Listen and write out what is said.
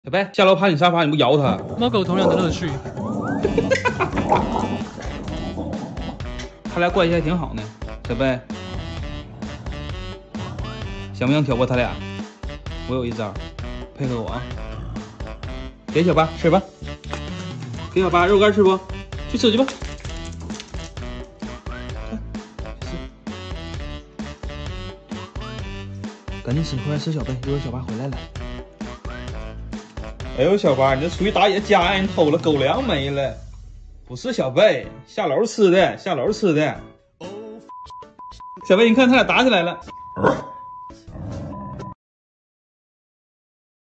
小贝，下楼爬你沙发，你不摇他？ 猫狗同样的乐趣。 他俩关系还挺好呢。小贝，想不想挑拨他俩？我有一招，配合我啊！给小八吃吧，给小八肉干吃不？去吃去吧。赶紧吃，快来吃小贝，一会儿小八回来了。哎呦，小八，你这出去打野家呀？你偷了狗粮没了？不是小贝，下楼吃的，下楼吃的。小贝，你看他俩打起来了。